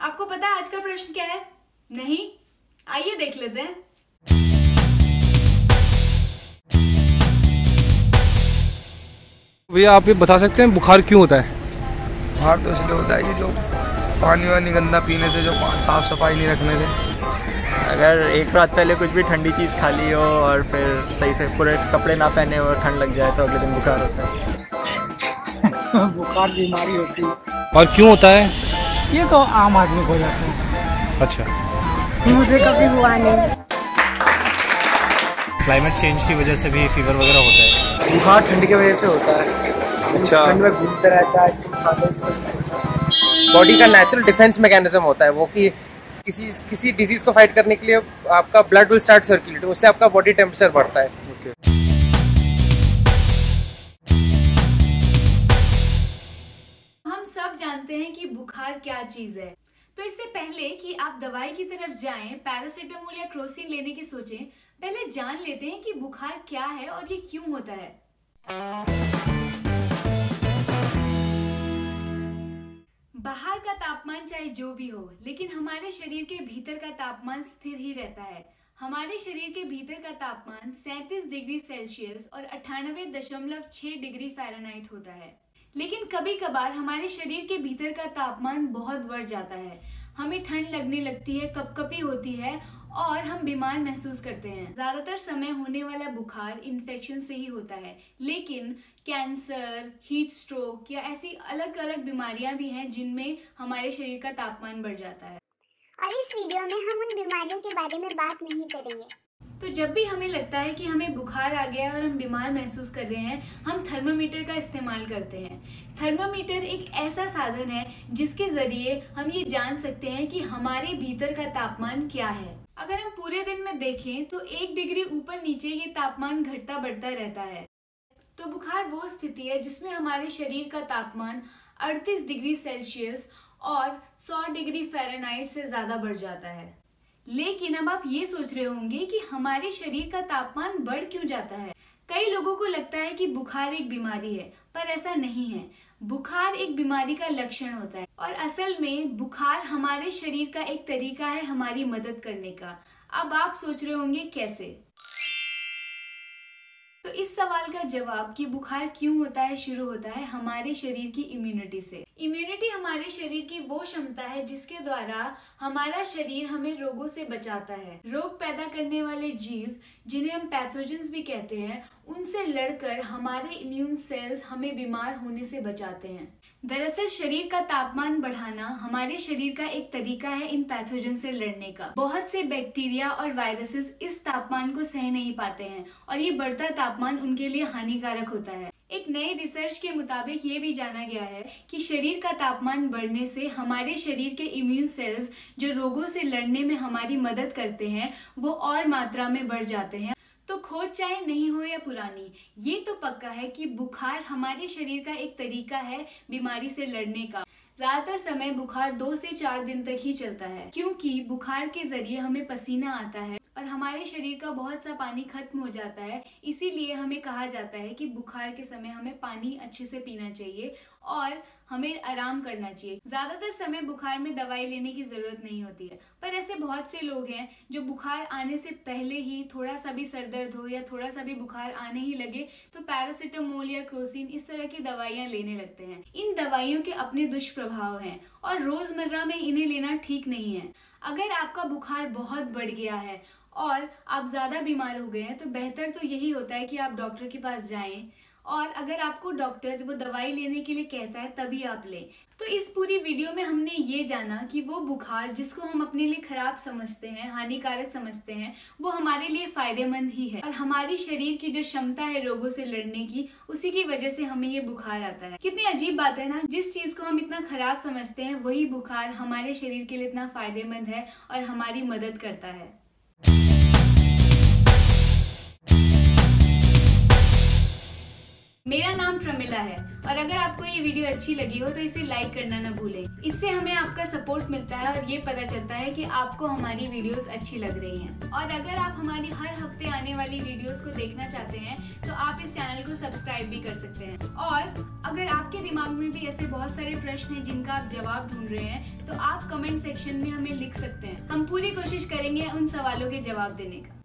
आपको पता है आज का प्रश्न क्या है? नहीं? आइए देख लेते हैं। भैया आप ये बता सकते हैं बुखार क्यों होता है? बुखार तो इसलिए होता है कि जो पानी वानी गंदा पीने से, जो साफ सफाई नहीं रखने से। अगर एक रात पहले कुछ भी ठंडी चीज़ खा ली हो और फिर सही से पूरे कपड़े ना पहने और ठंड लग जाए तो अगले दिन बुखार होता है। बुखार बीमारी होती है। और क्यों होता है? ये तो आम आदमी को हो जाता है। अच्छा, मुझे कभी हुआ नहीं। क्लाइमेट चेंज की वजह से भी फीवर वगैरह होता है। बुखार ठंड की वजह से होता है। अच्छा, ठंड में घूमते रहता है, आइसक्रीम खाता है, इस वजह से होता है। बॉडी का नेचुरल डिफेंस मैकेनिज्म होता है वो कि किसी डिजीज को फाइट करने के लिए आपका ब्लड विल स्टार्ट सर्कुलेट, उससे आपका बॉडी टेम्परेचर बढ़ता है। हम सब जानते हैं कि बुखार क्या चीज है, तो इससे पहले कि आप दवाई की तरफ जाएं, पैरासीटामोल या क्रोसिन लेने की सोचें, पहले जान लेते हैं कि बुखार क्या है और ये क्यों होता है। बाहर का तापमान चाहे जो भी हो, लेकिन हमारे शरीर के भीतर का तापमान स्थिर ही रहता है। हमारे शरीर के भीतर का तापमान 37 डिग्री सेल्सियस और 98.6 डिग्री फ़ारेनहाइट होता है। लेकिन कभी कभार हमारे शरीर के भीतर का तापमान बहुत बढ़ जाता है। हमें ठंड लगने लगती है, कपकपी होती है और हम बीमार महसूस करते हैं। ज्यादातर समय होने वाला बुखार इन्फेक्शन से ही होता है, लेकिन कैंसर, हीट स्ट्रोक या ऐसी अलग अलग बीमारियां भी हैं जिनमें हमारे शरीर का तापमान बढ़ जाता है। और इस वीडियो में हम उन बीमारियों के बारे में बात नहीं करेंगे। तो जब भी हमें लगता है कि हमें बुखार आ गया है और हम बीमार महसूस कर रहे हैं, हम थर्मामीटर का इस्तेमाल करते हैं। थर्मामीटर एक ऐसा साधन है जिसके जरिए हम ये जान सकते हैं कि हमारे भीतर का तापमान क्या है। अगर हम पूरे दिन में देखें तो 1 डिग्री ऊपर नीचे ये तापमान घटता बढ़ता रहता है। तो बुखार वो स्थिति है जिसमें हमारे शरीर का तापमान 38 डिग्री सेल्सियस और 100 डिग्री फ़ारेनहाइट से ज्यादा बढ़ जाता है। लेकिन अब आप ये सोच रहे होंगे कि हमारे शरीर का तापमान बढ़ क्यों जाता है। कई लोगों को लगता है कि बुखार एक बीमारी है, पर ऐसा नहीं है। बुखार एक बीमारी का लक्षण होता है और असल में बुखार हमारे शरीर का एक तरीका है हमारी मदद करने का। अब आप सोच रहे होंगे कैसे? तो इस सवाल का जवाब कि बुखार क्यों होता है शुरू होता है हमारे शरीर की इम्यूनिटी से। इम्यूनिटी हमारे शरीर की वो क्षमता है जिसके द्वारा हमारा शरीर हमें रोगों से बचाता है। रोग पैदा करने वाले जीव, जिन्हें हम पैथोजेंस भी कहते हैं, उनसे लड़कर हमारे इम्यून सेल्स हमें बीमार होने से बचाते हैं। दरअसल शरीर का तापमान बढ़ाना हमारे शरीर का एक तरीका है इन पैथोजन से लड़ने का। बहुत से बैक्टीरिया और वायरसेस इस तापमान को सह नहीं पाते हैं और ये बढ़ता तापमान उनके लिए हानिकारक होता है। एक नई रिसर्च के मुताबिक ये भी जाना गया है कि शरीर का तापमान बढ़ने से हमारे शरीर के इम्यून सेल्स जो रोगों से लड़ने में हमारी मदद करते हैं वो और मात्रा में बढ़ जाते हैं। तो खोज चाहे नहीं हो या पुरानी, ये तो पक्का है कि बुखार हमारे शरीर का एक तरीका है बीमारी से लड़ने का। ज्यादातर समय बुखार 2 से 4 दिन तक ही चलता है, क्योंकि बुखार के जरिए हमें पसीना आता है और हमारे शरीर का बहुत सा पानी खत्म हो जाता है। इसीलिए हमें कहा जाता है कि बुखार के समय हमें पानी अच्छे से पीना चाहिए और हमें आराम करना चाहिए। ज्यादातर समय बुखार में दवाई लेने की जरूरत नहीं होती है, पर ऐसे बहुत से लोग हैं जो बुखार आने से पहले ही थोड़ा सा भी सर दर्द हो या थोड़ा सा भी बुखार आने ही लगे तो पैरासीटामोल या क्रोसिन इस तरह की दवाइयां लेने लगते हैं। इन दवाइयों के अपने दुष्प्रभाव हैं और रोजमर्रा में इन्हें लेना ठीक नहीं है। अगर आपका बुखार बहुत बढ़ गया है और आप ज्यादा बीमार हो गए हैं तो बेहतर तो यही होता है कि आप डॉक्टर के पास जाएं, और अगर आपको डॉक्टर वो दवाई लेने के लिए कहता है तभी आप लें। तो इस पूरी वीडियो में हमने ये जाना कि वो बुखार जिसको हम अपने लिए खराब समझते हैं, हानिकारक समझते हैं, वो हमारे लिए फायदेमंद ही है और हमारी शरीर की जो क्षमता है रोगों से लड़ने की, उसी की वजह से हमें ये बुखार आता है। कितनी अजीब बात है ना, जिस चीज को हम इतना खराब समझते हैं वही बुखार हमारे शरीर के लिए इतना फायदेमंद है और हमारी मदद करता है। मेरा नाम प्रमिला है और अगर आपको ये वीडियो अच्छी लगी हो तो इसे लाइक करना न भूलें। इससे हमें आपका सपोर्ट मिलता है और ये पता चलता है कि आपको हमारी वीडियोस अच्छी लग रही हैं। और अगर आप हमारी हर हफ्ते आने वाली वीडियोस को देखना चाहते हैं तो आप इस चैनल को सब्सक्राइब भी कर सकते हैं। और अगर आपके दिमाग में भी ऐसे बहुत सारे प्रश्न हैं जिनका आप जवाब ढूंढ रहे हैं तो आप कमेंट सेक्शन में हमें लिख सकते हैं। हम पूरी कोशिश करेंगे उन सवालों के जवाब देने का।